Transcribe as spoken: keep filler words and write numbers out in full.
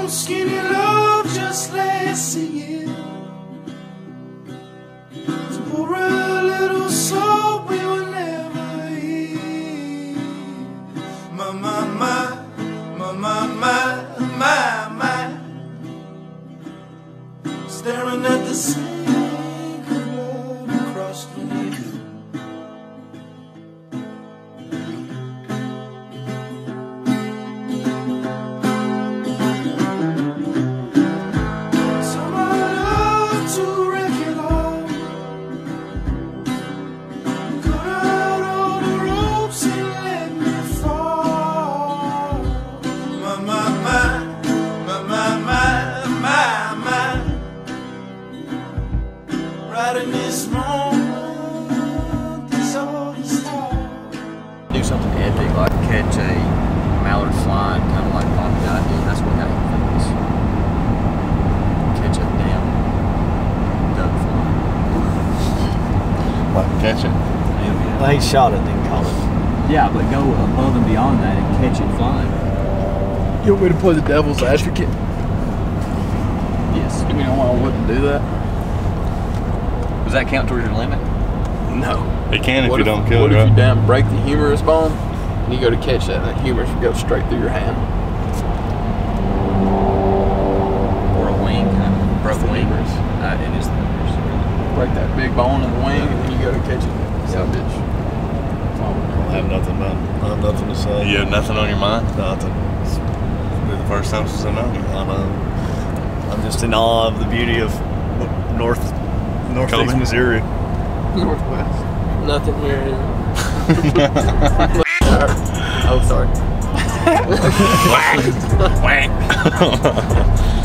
skinny love just lay singing. To pour a little soul we will never hear. My, my, my, my, my, my, my, my. Staring at the sink of blood across the way. In this moment, this all is do something epic like catch a mallard flying, kind of like Poppy I did. That's what got him famous. Catch a damn duck flying. Like catch it? Yeah. Well, he shot it, then caught it. Yeah, but go above and beyond that and catch it flying. You want me to play the devil's advocate? Yes. You don't want to do that? Does that count towards your limit? No. It can if what you if, don't kill what it, if right? you damn break the humerus bone and you go to catch that and that humerus will go straight through your hand? Or a wing, kind of broke the wing. humerus. Uh, it is the humerus. Break that big bone in the wing and then you go to catch it. Son of a bitch. I have nothing, man. I have nothing to say. You have nothing on your mind? Nothing. It's the first time since I know you. I know. I'm just in awe of the beauty of North Northeast Missouri. Northwest. Nothing here. Oh, sorry. Whack. Whack.